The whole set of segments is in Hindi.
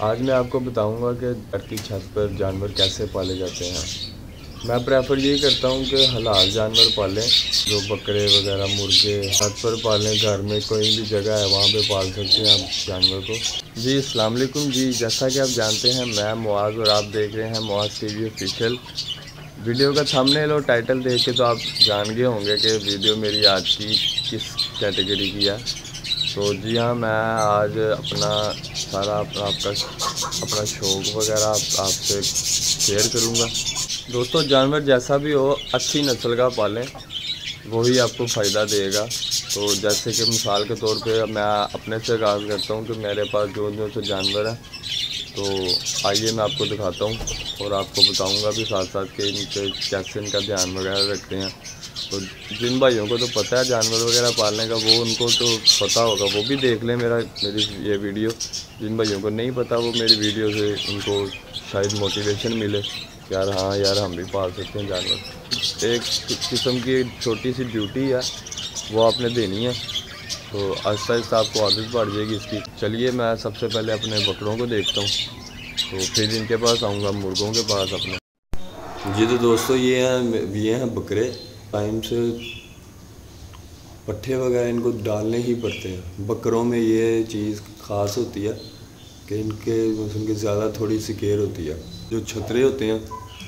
आज मैं आपको बताऊंगा कि घर की छत पर जानवर कैसे पाले जाते हैं। मैं प्रेफर यही करता हूं कि हलाल जानवर पालें, जो बकरे वगैरह मुर्गे छत पर पालें। घर में कोई भी जगह है वहां पे पाल सकते हैं आप जानवर को। जी अस्सलाम वालेकुम जी, जैसा कि आप जानते हैं मैं मुआज़ और आप देख रहे हैं मुआज़ टीवी ऑफिशियल। वीडियो का थंबनेल और टाइटल देख के तो आप जान गए होंगे कि वीडियो मेरी आज की किस कैटेगरी की है। तो जी हाँ, मैं आज अपना सारा अपना शौक़ वगैरह आपसे शेयर करूँगा। दोस्तों, जानवर जैसा भी हो अच्छी नस्ल का पालें, वही आपको फ़ायदा देगा। तो जैसे कि मिसाल के तौर पे मैं अपने से आगाज़ करता हूँ कि मेरे पास जो से जानवर हैं, तो आइए मैं आपको दिखाता हूँ और आपको बताऊँगा भी साथ साथ कि इनके कैसे इनका ध्यान वगैरह रखते हैं। तो जिन भाइयों को तो पता है जानवर वगैरह पालने का, वो उनको तो पता होगा, वो भी देख लें मेरी ये वीडियो। जिन भाइयों को नहीं पता, वो मेरी वीडियो से उनको शायद मोटिवेशन मिले, यार हाँ यार हम भी पाल सकते हैं जानवर। एक किस्म की छोटी सी ड्यूटी है, वो आपने देनी है। तो आहिस्ता आहिस्ता आपको आदत बढ़ जाएगी इसकी। चलिए मैं सबसे पहले अपने बकरों को देखता हूँ, तो फिर इनके पास आऊँगा, मुर्गों के पास अपने। जी तो दोस्तों, ये हैं बकरे। टाइम से पट्ठे वगैरह इनको डालने ही पड़ते हैं। बकरों में ये चीज़ ख़ास होती है कि इनके ज़्यादा थोड़ी सी केयर होती है। जो छतरे होते हैं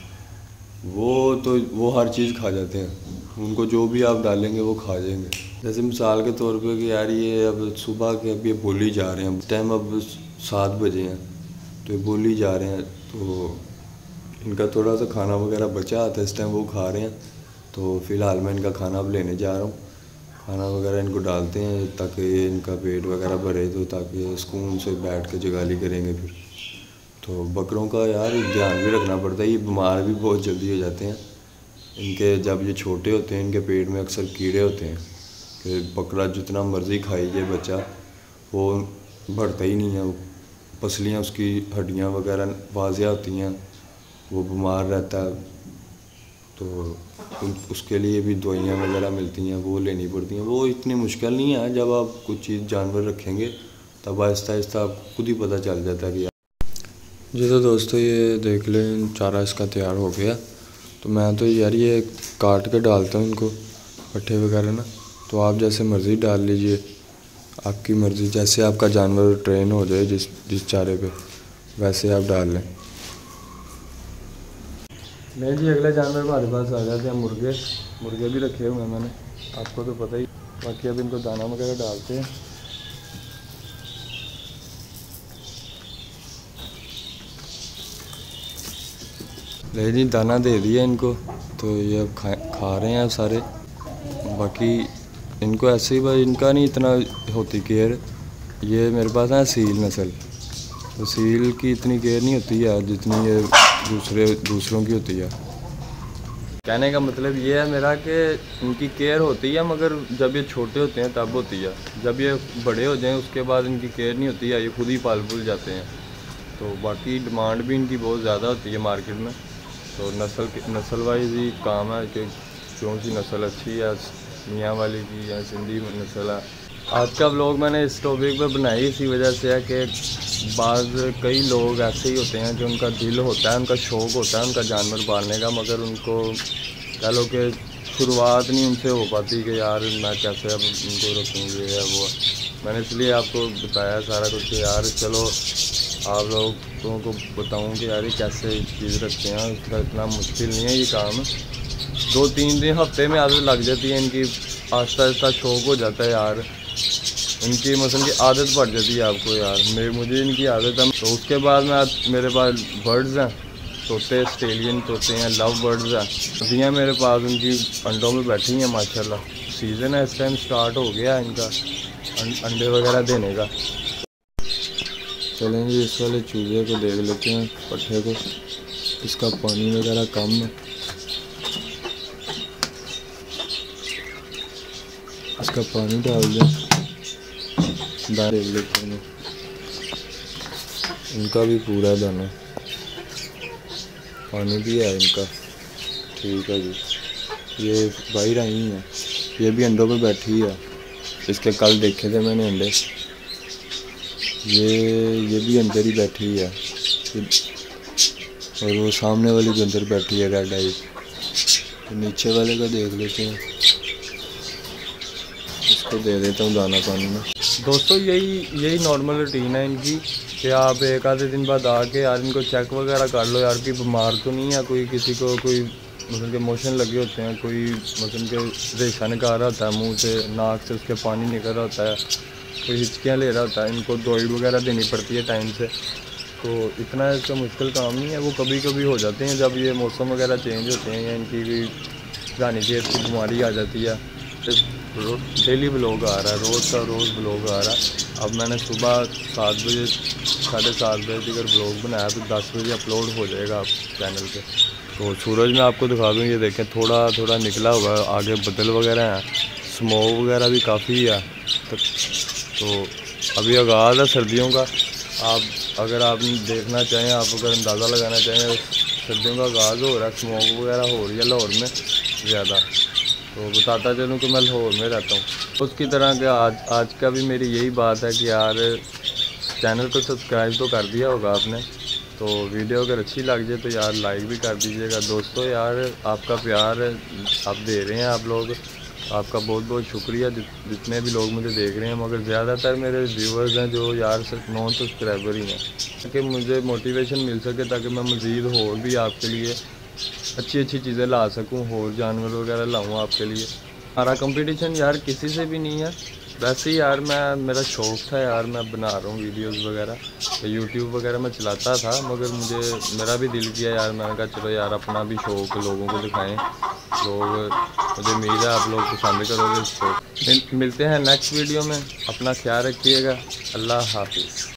वो हर चीज़ खा जाते हैं, उनको जो भी आप डालेंगे वो खा जाएंगे। जैसे मिसाल के तौर पे कि यार ये अब सुबह के अब ये बोली जा रहे हैं, टाइम अब 7 बजे हैं, तो ये बोली जा रहे हैं, तो इनका थोड़ा सा खाना वगैरह बचा आता है, इस टाइम वो खा रहे हैं। तो फ़िलहाल मैं इनका खाना अब लेने जा रहा हूँ। खाना वगैरह इनको डालते हैं ताकि इनका पेट वगैरह भरे, तो ताकि सुकून से बैठ के जगाली करेंगे फिर। तो बकरों का यार ध्यान भी रखना पड़ता है, ये बीमार भी बहुत जल्दी हो जाते हैं। इनके जब ये छोटे होते हैं, इनके पेट में अक्सर कीड़े होते हैं कि बकरा जितना मर्ज़ी खाई जाए बच्चा, वो बढ़ता ही नहीं है। पसलियाँ उसकी हड्डियाँ वगैरह वाज़िया होती हैं, वो बीमार रहता है। तो उसके लिए भी दवाइयाँ वगैरह मिलती हैं, वो लेनी पड़ती हैं। वो इतनी मुश्किल नहीं है, जब आप कुछ चीज़ जानवर रखेंगे तब आहिस्ता आहिस्ता आपको खुद ही पता चल जाता है कि। जी तो दोस्तों, ये देख लें चारा इसका तैयार हो गया। तो मैं तो यार ये काट के डालता हूँ इनको पट्ठे वगैरह ना। तो आप जैसे मर्ज़ी डाल लीजिए, आपकी मर्ज़ी, जैसे आपका जानवर ट्रेन हो जाए जिस चारे पे, वैसे आप डाल लें। नहीं जी, अगले जानवर हमारे पास आ जाते हैं मुर्गे भी रखे हुए हैं मैंने, आपको तो पता ही। बाकी अब इनको दाना वगैरह डालते हैं। ले जी, दाना दे दिया इनको, तो ये अब खा रहे हैं सारे। बाकी इनको ऐसे ही भाई, इनका नहीं इतना होती केयर। ये मेरे पास है सील नस्ल, तो सील की इतनी केयर नहीं होती है जितनी ये दूसरों की होती है। कहने का मतलब ये है मेरा कि इनकी केयर होती है, मगर जब ये छोटे होते हैं तब होती है। जब ये बड़े हो जाएं उसके बाद इनकी केयर नहीं होती है, ये खुद ही पाल भूल जाते हैं। तो बाकी डिमांड भी इनकी बहुत ज़्यादा होती है मार्केट में। तो नस्ल वाइज ही काम है कि कौन सी नस्ल अच्छी है, मियाँ वाली की या सिंधी नस्ल है। आज का व्लॉग मैंने इस टॉपिक पर बनाई इसी वजह से है कि कई लोग ऐसे ही होते हैं कि उनका दिल होता है, उनका शौक़ होता है उनका जानवर पालने का, मगर उनको कह लो कि शुरुआत नहीं उनसे हो पाती कि यार मैं कैसे अब उनको रखूँगी या वो। मैंने इसलिए आपको बताया सारा कुछ कि यार चलो आप लोगों को बताऊँ कि यार ये कैसे चीज़ रखते हैं। उसका इतना मुश्किल नहीं है ये काम। 2-3 दिन हफ्ते में आदत लग जाती है इनकी, आहिस्ता आहिस्ता शौक़ हो जाता है यार। इनकी मसलन की आदत पड़ जाती है आपको यार। मुझे इनकी आदत है। तो उसके बाद मेरे पास बर्ड्स हैं, तोते, ऑस्ट्रेलियन तोते हैं, लव बर्ड्स हैं। नदियाँ मेरे पास उनकी अंडों में बैठी हैं माशाल्लाह। सीज़न है इस टाइम, स्टार्ट हो गया इनका अंडे वगैरह देने का। चलें जी, इस वाले चूजे को देख लेते हैं, पट्ठे को। इसका पानी वगैरह कम है, इसका पानी डाल दें। देख लेते हैं, इनका भी पूरा दाना, पानी भी है इनका। ठीक है जी, ये बाहर आई हैं, ये भी अंडों पे बैठी है। इसके कल देखे थे मैंने अंडे। ये भी अंदर ही बैठी हुई है, और वो सामने वाली भी अंदर बैठी है रेड आई। तो नीचे वाले का देख लेते हैं, इसको दे देता हूँ दाना पानी में। दोस्तों यही नॉर्मल रूटीन है इनकी कि आप एक आधे दिन बाद आके यार इनको चेक वगैरह कर लो यार कि बीमार तो नहीं है कोई, किसी को कोई मतलब के मोशन लगे होते हैं, कोई मतलब के रेशा निकाल रहा होता है मुंह से, नाक से उसके पानी निकल रहा होता है, कोई हिचकियाँ ले रहा होता है, इनको दवाई वगैरह देनी पड़ती है टाइम से। तो इतना इसका मुश्किल काम नहीं है, वो कभी कभी हो जाते हैं जब ये मौसम वगैरह चेंज होते हैं या इनकी भी रानी खेत की बीमारी आ जाती है। तो डेली ब्लॉग आ रहा है, रोज़ का रोज़ ब्लॉग आ रहा है। अब मैंने सुबह 7 बजे 7:30 बजे अगर ब्लॉग बनाया तो 10 बजे अपलोड हो जाएगा आप चैनल पे। तो सूरज मैं आपको दिखा दूँ, ये देखें थोड़ा थोड़ा निकला हुआ है, आगे बदल वगैरह हैं, स्मोक वगैरह भी काफ़ी है। तो अभी आगाज़ है सर्दियों का। आप अगर आप देखना चाहें, आप अगर अंदाज़ा लगाना चाहें, सर्दियों का आगाज़ हो रहा है, स्मोक वगैरह हो रही है लाहौर में ज़्यादा। तो बताता चलूँ कि मैं लाहौर में रहता हूँ। उसकी तरह के आज का भी मेरी यही बात है कि यार चैनल को सब्सक्राइब तो कर दिया होगा आपने, तो वीडियो अगर अच्छी लग जाए तो यार लाइक भी कर दीजिएगा। दोस्तों यार आपका प्यार आप दे रहे हैं, आप लोग, आपका बहुत बहुत शुक्रिया जितने भी लोग मुझे देख रहे हैं, मगर ज़्यादातर मेरे व्यूवर्स हैं जो यार सिर्फ नॉन सब्सक्राइबर ही हैं, ताकि मुझे मोटिवेशन मिल सके, ताकि मैं मज़ीद और भी आपके लिए अच्छी चीज़ें ला सकूं, और जानवर वगैरह लाऊं आपके लिए। हमारा कंपटीशन यार किसी से भी नहीं है, वैसे ही यार मेरा शौक़ था यार, मैं बना रहा हूँ वीडियोस वगैरह, तो यूट्यूब वगैरह में चलाता था, मगर मेरा भी दिल किया यार, मैंने कहा चलो यार अपना भी शौक़ लोगों को दिखाएं। लोग, मुझे उम्मीद है आप लोग पसंद करोगे इसको। मिलते हैं नेक्स्ट वीडियो में, अपना ख्याल रखिएगा, अल्लाह हाफिज़।